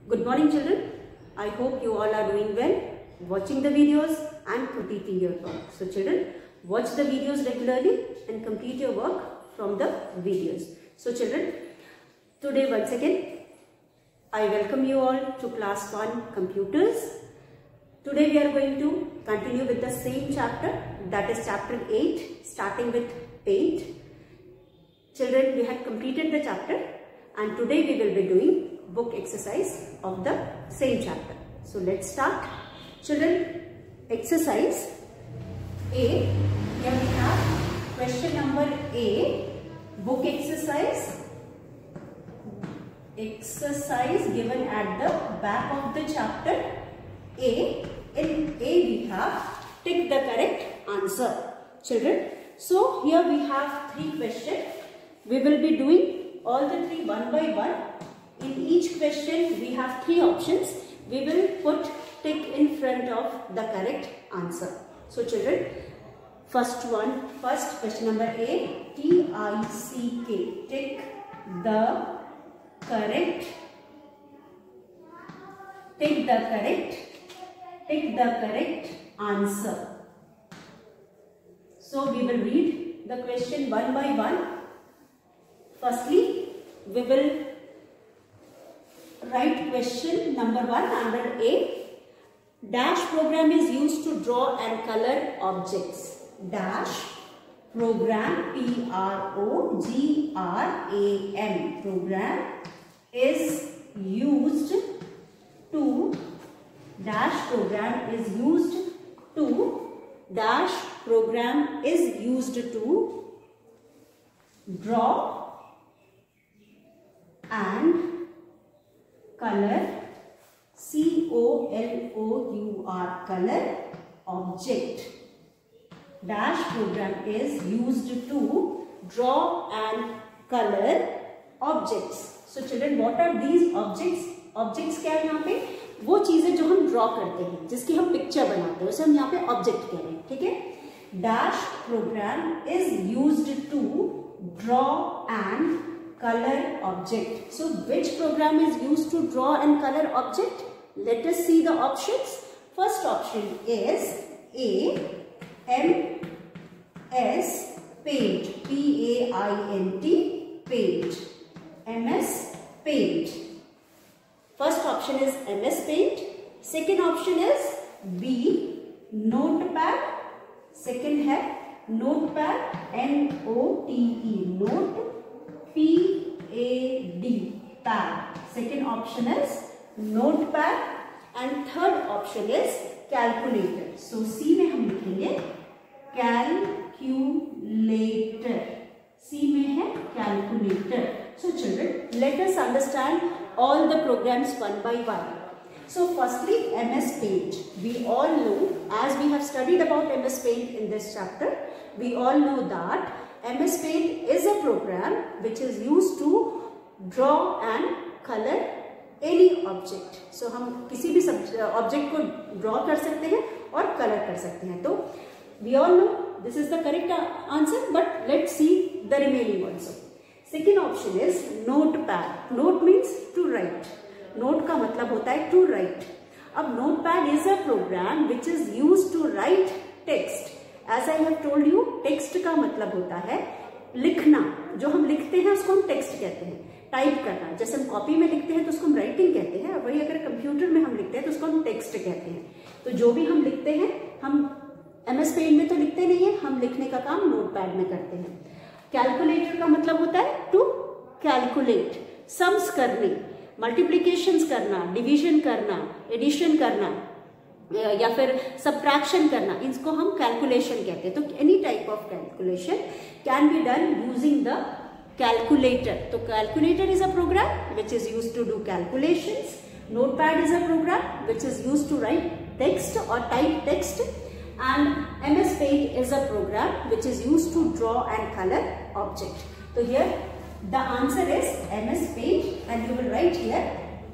Good morning children. I hope you all are doing well, watching the videos and completing your work. So children, watch the videos regularly and complete your work from the videos. So children, today once again, I welcome you all to class 1 computers. Today we are going to continue with the same chapter, that is chapter 8, starting with paint. Children, we had completed the chapter and today we will be doing book exercise of the same chapter. So let's start. Children, exercise A. Here we have question number A, book exercise. Exercise given at the back of the chapter A. In A we have tick the correct answer. Children, so here we have 3 questions. We will be doing all the 3 one by one. In each question we have 3 options. We will put tick in front of the correct answer. So children, first question number A, T-I-C-K, tick the correct answer. So we will read the question one by one. Firstly, we will write question number 1 under A. Dash program is used to draw and color objects. Dash program, P-R-O-G-R-A-M, program is used to, dash program is used to, dash program is used to draw and color, C-O-L-O-U-R, color object. Dash program is used to draw and color objects. So children, what are these objects? Objects क्या है यहाँ पे? वो चीजें जो हम draw करते हैं, जिसकी हम पिक्चर बनाते हैं, उसे हम यहाँ पे ऑब्जेक्ट कह रहे हैं, ठीक है? Dash program is used to draw and color object. So which program is used to draw and color object? Let us see the options. First option is A, MS Paint, P-A-I-N-T, Paint, MS Paint. First option is MS Paint. Second option is B, Notepad. Second है Notepad, N-O-T-E, Note, P-A-D, pad. Second option is Notepad and third option is calculator. So C में हम लिखेंगे calculator. C में है calculator. So children, let us understand all the programs one by one. So firstly, MS Paint. We all know, as we have studied about MS Paint in this chapter, we all know that MS Paint is a program which is used to draw and color any object. So हम किसी भी object को draw कर सकते हैं और color कर सकते हैं. तो we all know this is the correct answer, but let's see the remaining also. Second option is Notepad. Note means to write. Note का मतलब होता है to write. अब Notepad is a program which is used to write text. As I have told you, text का मतलब होता है लिखना. जो हम लिखते हैं उसको हम टेक्स्ट कहते हैं. टाइप करना, जैसे हम कॉपी में लिखते हैं तो उसको हम राइटिंग कहते हैं, वही अगर कंप्यूटर में हम लिखते हैं तो उसको हम टेक्स्ट कहते हैं. तो जो भी हम लिखते हैं, हम MS पेंट में तो लिखते नहीं है, हम लिखने का काम नोटपैड में करते हैं. कैलकुलेटर का मतलब होता है टू कैलकुलेट, सम्स करने, मल्टीप्लिकेशंस करना, डिवीजन करना, एडिशन करना या फिर सब्ट्रैक्शन करना, इसको हम कैलकुलेशन कहते हैं. तो any type of calculation can be done using the calculator. तो calculator is a program which is used to do calculations. Notepad is a program which is used to write text और type text. And MS Paint is a program which is used to draw and color object. So here the answer is MS Paint and you will write here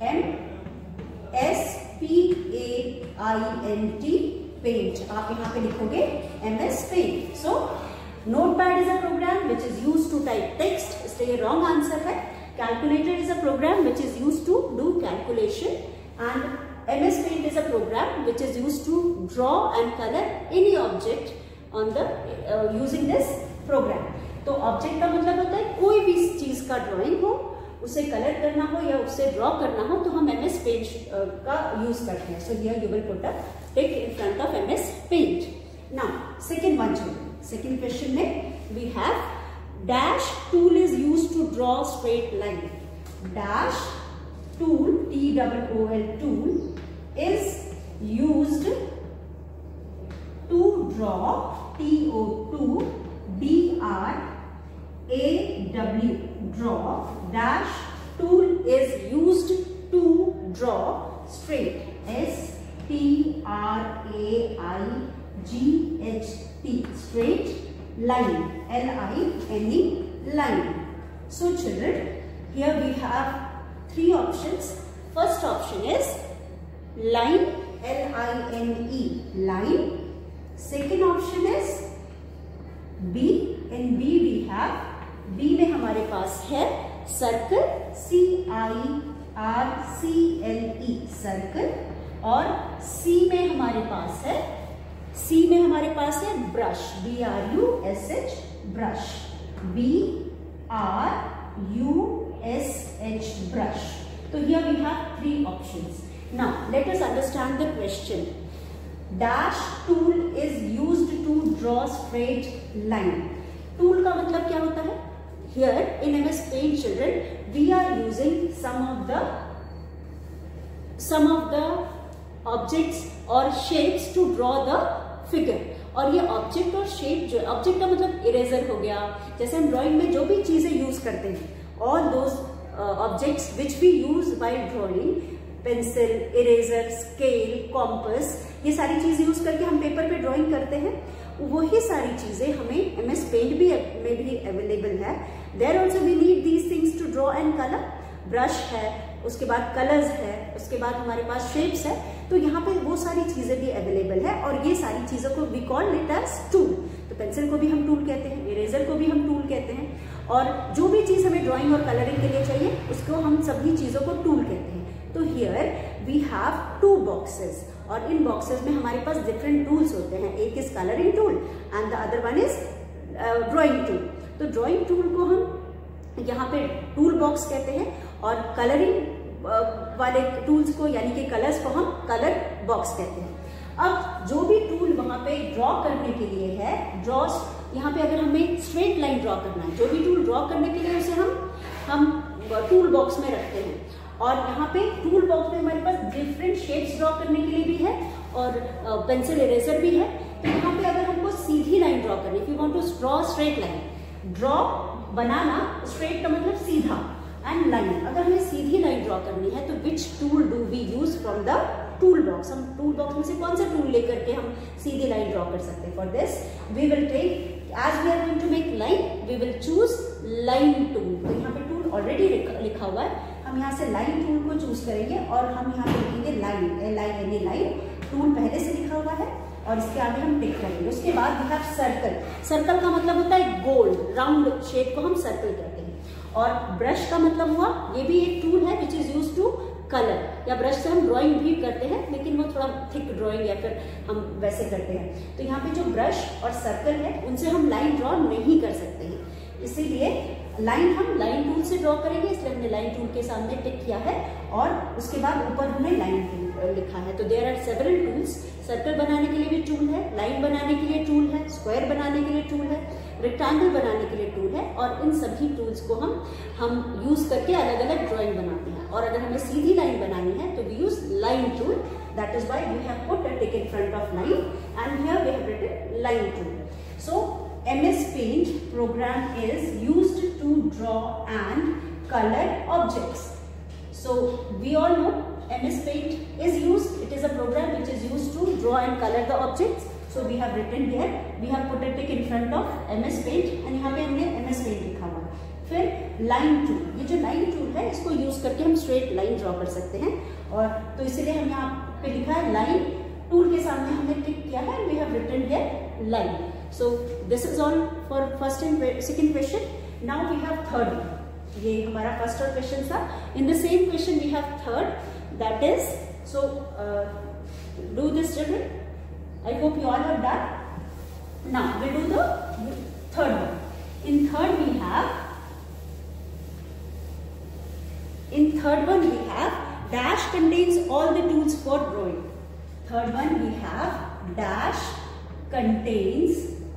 M-S-P-A-I-N-T, Paint. आप यहाँ पे लिखोगे MS Paint. So Notepad is a program which is used to type text. इसलिए wrong answer है. Calculator is a program which is used to do calculation and MS Paint is a program which is used to draw and color any object on the using this program. तो object का मतलब होता है कोई भी चीज का drawing हो, उसे कलर करना हो या उसे ड्रॉ करना हो तो हम MS Paint का यूज करते हैं. So here you will put a tick in front of MS Paint. Now second one, second question में we have dash tool is used to draw straight line. Dash tool, T-O-O-L tool is used to draw, T-O-2-D-R-A-W, draw. Dash tool is used to draw straight, S-T-R-A-I-G-H-T, straight line, L-I-N-E, line. So children, here we have three options. First option is line, L-I-N-E, line. Second option is B. In B we have, B में हमारे पास है circle, C-I-R-C-L-E, circle. और C में हमारे पास है brush, B-R-U-S-H, brush, B-R-U-S-H, brush. So here we have three options. Now let us understand the question. Dash tool is used to draw straight line. Tool का मतलब क्या होता है? Here in MS Paint children, we are using some of the objects or shapes to draw the figure. और ये object और shape, जो object का मतलब इरेजर हो गया, जैसे हम ड्राइंग में जो भी चीजें यूज करते हैं, all those objects which we use by drawing, pencil, eraser, scale, compass, ये सारी चीज यूज करके हम पेपर पे ड्राइंग करते हैं. वही सारी चीजें हमें MS Paint में भी अवेलेबल है. There also we need these things to draw and colour. Brush है, उसके बाद कलर्स है, उसके बाद हमारे पास शेप्स है. तो यहाँ पे वो सारी चीजें भी अवेलेबल है और ये सारी चीजों को we call it as tool. तो पेंसिल को भी हम टूल कहते हैं, इरेजर को भी हम टूल कहते हैं, और जो भी चीज हमें ड्राइंग और कलरिंग के लिए चाहिए उसको हम सभी चीजों को टूल कहते हैं. तो here we have two boxes, और इन बॉक्सेस में हमारे पास डिफरेंट टूल्स होते हैं. एक is colouring tool and the other one is drawing tool. तो ड्राइंग टूल को हम यहाँ पे टूल बॉक्स कहते हैं और कलरिंग वाले टूल्स को यानी कि कलर्स को हम कलर बॉक्स कहते हैं. अब जो भी टूल वहां पे ड्रॉ करने के लिए है, ड्रॉस, यहाँ पे अगर हमें स्ट्रेट लाइन ड्रॉ करना है, जो भी टूल ड्रॉ करने के लिए उसे हम टूल बॉक्स में रखते हैं. और यहाँ पे टूल बॉक्स में हमारे पास डिफरेंट शेप्स ड्रॉ करने के लिए भी है और पेंसिल इरेजर भी है. तो यहाँ पे अगर हमको सीधी लाइन ड्रॉ करनी, if you want to draw straight line, draw बनाना, स्ट्रेट का मतलब सीधा, एंड लाइन, अगर हमें सीधी लाइन ड्रॉ करनी है तो which tool do we use from the tool box. हम टूल बॉक्स में से कौन सा टूल लेकर के हम सीधी लाइन ड्रॉ कर सकते हैं. For this we will take, as we are going to make line, we will choose line tool. तो यहाँ पे टूल ऑलरेडी लिखा हुआ है, हम यहाँ से लाइन टूल को चूज करेंगे और हम यहाँ पे लिखेंगे लाइन, LINE, लाइन. टूल पहले से लिखा हुआ है और इसके आगे हम टिक करेंगे. उसके बाद वी हैव सर्कल. सर्कल का मतलब होता है गोल, राउंड शेप को हम सर्कल कहते हैं. और ब्रश का मतलब हुआ, ये भी एक टूल है which is use to colour, या ब्रश से हम ड्राइंग भी करते हैं लेकिन वो थोड़ा थिक ड्राइंग या फिर हम वैसे करते हैं. तो यहाँ पे जो ब्रश और सर्कल है उनसे हम लाइन ड्रॉ नहीं कर सकते हैं, इसीलिए लाइन हम लाइन टूल से ड्रॉ करेंगे. इसलिए हमने लाइन टूल के सामने टिक किया है और उसके बाद ऊपर हमने लाइन टूल लिखा है. तो there are several tools. Circle बनाने के लिए भी टूल है, लाइन बनाने के लिए टूल है, स्क्वायर बनाने के लिए टूल है, रेक्टेंगल बनाने के लिए टूल है, और इन सभी टूल्स को हम यूज करके अलग अलग ड्राइंग बनाते हैं. और अगर हमें सीधी लाइन बनानी है तो we use line tool. That is why we have put a tick in front of line and here we have written line tool. So MS Paint program is used to draw and color objects. So we all know MS Paint is used. It is a program which is used to draw and color the objects. So we have written here. We have put a tick in front of MS Paint and यहाँ पे हमने MS Paint लिखा हुआ. फिर line tool, ये जो line tool है इसको यूज करके हम स्ट्रेट लाइन ड्रॉ कर सकते हैं. और तो इसीलिए हम यहाँ पे लिखा है लाइन. टूल के सामने हमने टिक किया है. We have written here line. So this is all for first and second question. Now we have third one. ये हमारा फर्स्ट और क्वेश्चन था. In the same question we have third, that is So do this, children. I hope you all have done. Now we'll do the third one. In third one we have dash contains all the tools for drawing. Third one we have dash contains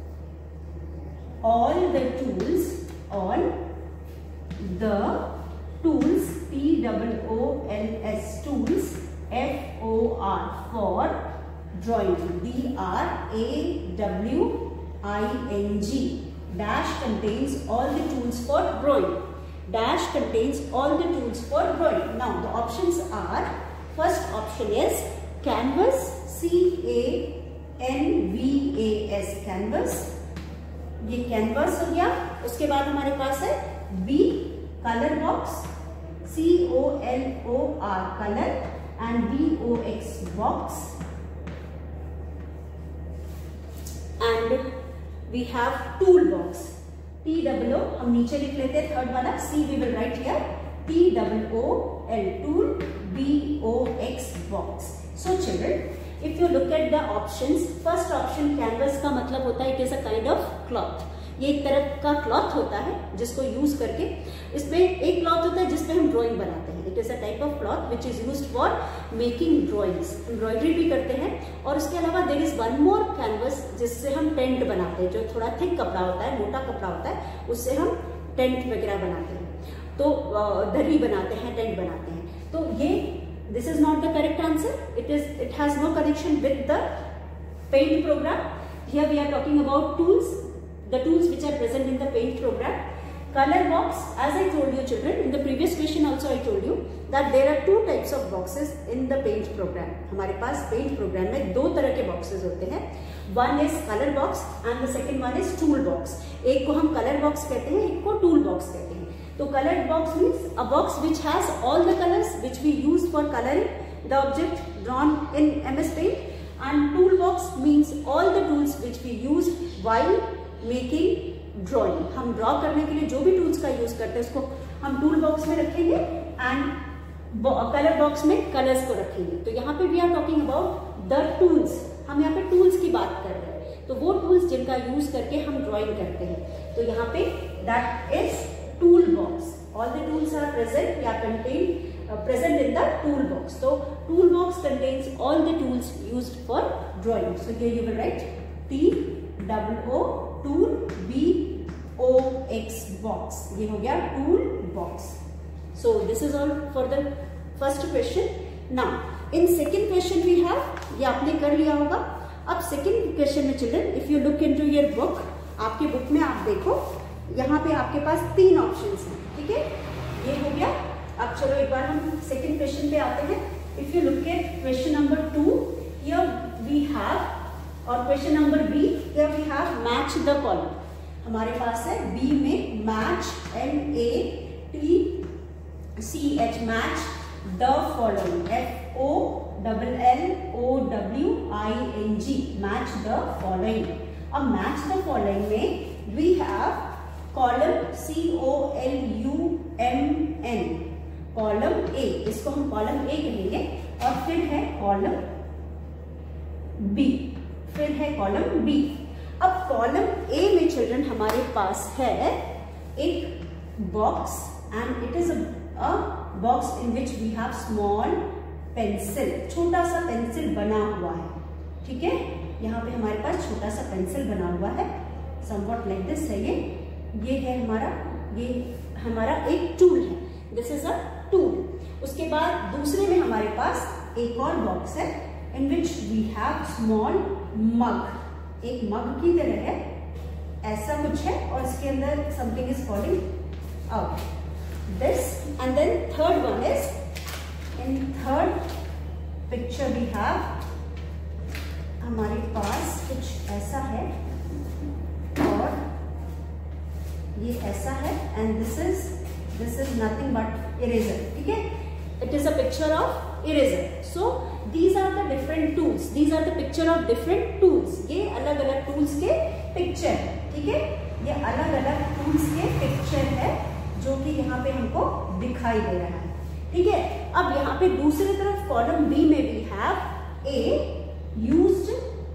all the tools on the tools, TOOLS, tools, FOR, for drawing, DRAWING. Dash contains all the tools for drawing. Dash contains all the tools for drawing. Now the options are, first option is canvas, CANVAS, canvas, ये canvas हो गया. उसके बाद हमारे पास है B colour box, COLOR, colour, and BOX, box. And we have tool box, TOO हम नीचे लिख लेते हैं थर्ड वाला, C we will write here, TOOL, tool, BOX, box. So children, if you look at the options, first option canvas का मतलब होता है it is a kind of cloth. ये एक तरह का क्लॉथ होता है जिसको यूज करके, इसमें एक क्लॉथ होता है जिसपे हम ड्राइंग बनाते हैं. It is a type of cloth which is used for making drawings. Embroidery भी करते हैं. और उसके अलावा there is one more canvas जिससे हम टेंट बनाते हैं, जो थोड़ा थिक कपड़ा होता है, मोटा कपड़ा होता है, उससे हम टेंट वगैरह बनाते हैं. तो दरी बनाते हैं, टेंट बनाते हैं. तो ये this is not the correct answer. It has no connection with the paint program. Here we are talking about tools, the tools which are present in the paint program. Color box, as I told you children, in the previous question also I told you that there are two types of boxes in the paint program. हमारे पास paint program में दो तरह के boxes होते हैं. One is color box and the second one is tool box. एक को हम color box कहते हैं, एक को tool box कहते हैं. तो colored box means a box which has all the colors which we use for coloring the object drawn in MS Paint, and tool box means all the tools which we use while making drawing. हम draw करने के लिए जो भी tools का use करते हैं उसको हम tool box में रखेंगे and color box में colors को रखेंगे. तो यहाँ पे we are talking about the tools. हम यहाँ पे tools की बात कर रहे हैं. तो वो tools जिनका use करके हम drawing करते हैं. तो यहाँ पे that is tool box. All the tools are present, they are contained present in the tool box. So tool box contains all the tools used for drawing. So here you will write TOO tool, BOX, box. ये हो गया tool box. So this is all for the first question. Now in second question we have, ये आपने कर लिया होगा. अब second question में children, if you look into your book, आपके बुक में आप देखो, यहाँ पे आपके पास तीन ऑप्शंस हैं. ठीक है, ये हो गया. अब चलो एक बार हम सेकंड क्वेश्चन पे आते हैं. If you look at question number 2, here we have, और question number B, here we have match the column. हमारे पास है बी में match, MATCH, match the following, FOLLOWING, match the following. अब मैच द फॉलोइंग में we have column COLUMN, column A, इसको हम column A कहेंगे. और फिर है कॉलम बी, फिर है कॉलम बी. अब कॉलम ए में चिल्ड्रन हमारे पास है एक box, and it is a box in which we have small pencil, छोटा सा पेंसिल बना हुआ है. ठीक है, यहाँ पे हमारे पास छोटा सा पेंसिल बना हुआ है, समवॉट लाइक दिस है. ये है हमारा एक टूल है. This is a tool. उसके बाद दूसरे में हमारे पास एक और बॉक्स है in which we have small mug. एक मग की तरह है, ऐसा कुछ है, और इसके अंदर something is falling out. This and then third one is, in third picture we have, हमारे पास कुछ ऐसा है और ये ऐसा है, and this is nothing but eraser. ठीक है, it is a picture of eraser. So these are the different tools, these are the picture of different tools. ये अलग अलग टूल्स के पिक्चर है. ठीक है, ये अलग अलग टूल्स के पिक्चर है जो कि यहाँ पे हमको दिखाई दे रहा है. ठीक है। अब यहाँ पे दूसरी तरफ कॉलम बी में we have A used,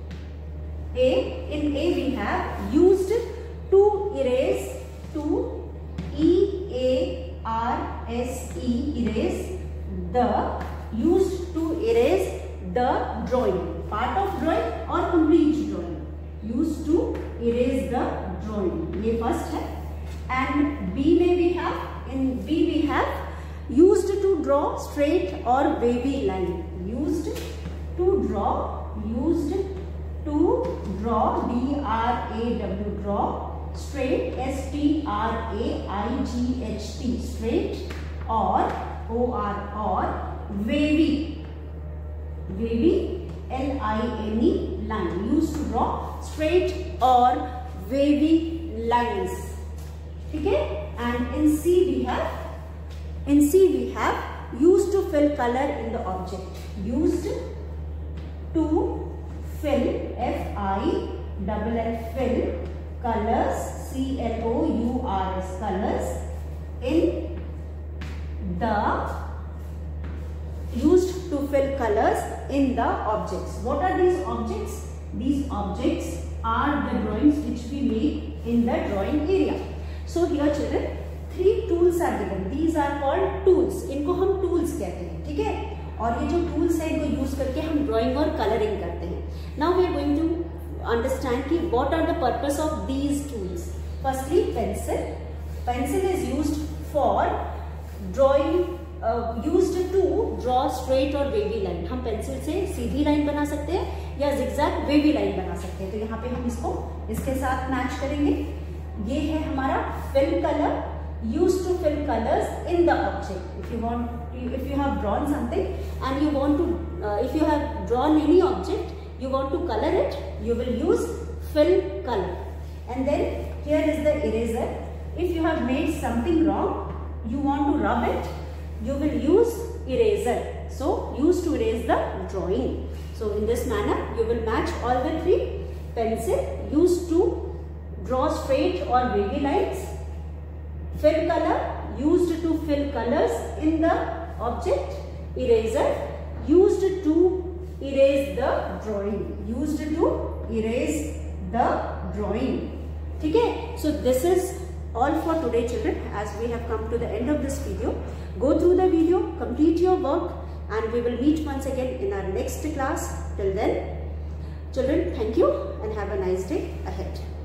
in A we have used to erase, to EARSE, erase the, used to erase the drawing, part of drawing or complete drawing, used to erase the drawing, ये first है। and B में we have, in B we have used to draw straight or wavy line, used to draw, used to draw, D-R-A-W, draw, straight, S-T-R-A-I-G-H-T, straight, or, O-R, or, wavy, wavy, L-I-N-E, line, used to draw straight or wavy lines, ठीक है। and in C we have used to fill color in the object, used to fill, F-I-L-L, fill, colors, C-L-O-U-R-S, colors, in the, used to fill colors in the objects. What are these objects? These objects are the drawings which we make in the drawing area. So here children, 3 tools are given. These are called tools. इनको हम tools कहते हैं, ठीक है। और ये जो tools है इनको यूज करके हम ड्राइंग और कलरिंग करते हैं। Now we are going to understand कि what are the purpose of these tools. Firstly, pencil. Pencil is used for drawing, used to draw straight or wavy line. हम pencil से सीधी line बना सकते हैं या zigzag wavy लाइन बना सकते हैं। तो यहाँ पे हम इसको इसके साथ मैच करेंगे। ये है हमारा fill color, used to fill colors in the object. If you want, if you have drawn something and you want to, if you have drawn any object, you want to color it, you will use fill color. And then here is the eraser. If you have made something wrong, you want to rub it, you will use eraser. So use to erase the drawing. So in this manner you will match all the 3. Pencil, used to draw straight or wavy lines, fill color, used to fill colors in the object, eraser, used to erase the drawing, used to erase the drawing, ठीक है। So this is all for today children, as we have come to the end of this video. Go through the video, complete your work, and we will meet once again in our next class. Till then children, thank you and have a nice day ahead.